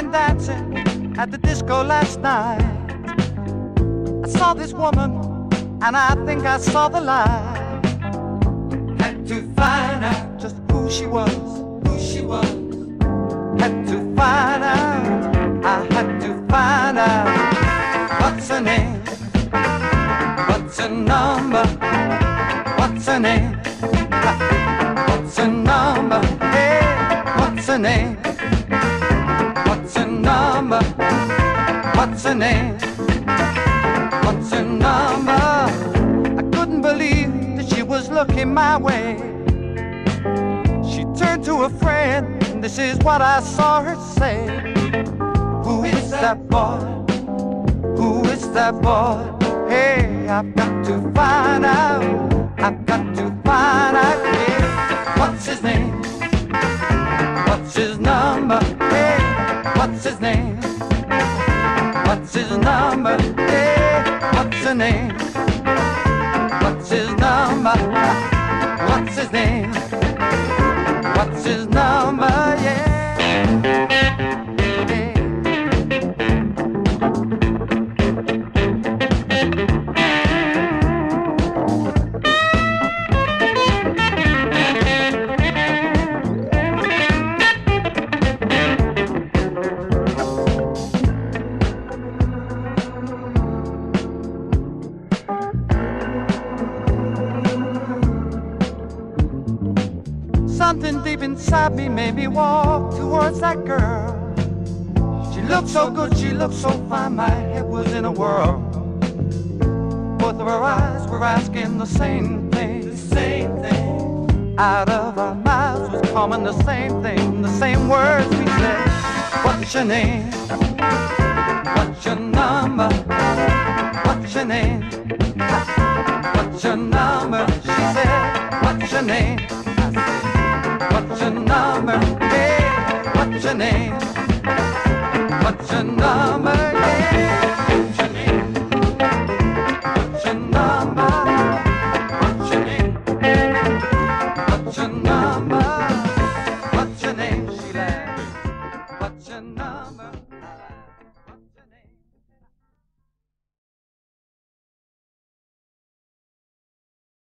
went dancing at the disco last night. I saw this woman, and I think I saw the light. Had to find out just who she was, who she was. Had to find out, I had to find out. What's her name? What's her number? What's her name? What's her number? Hey, what's her name? What's her number? What's her name? What's her number? I couldn't believe that she was looking my way. She turned to a friend, and this is what I saw her say. Who is that boy? Who is that boy? Hey, I've got to find out. I've got to find out. Yeah. What's his name? What's his number? Hey, what's his name? What's his number? Hey, what's her name? What's his number? What's his name? What's his number? Yeah. Something deep inside me made me walk towards that girl. She looked so good, she looked so fine, my head was in a whirl. Both of her eyes were asking the same thing, the same thing. Out of our mouths was coming the same thing, the same words we said. What's your name? What's your number? What's your name? What's your number? She said, what's your name? What's your number? Hey, what's your name? What's your number? Yeah.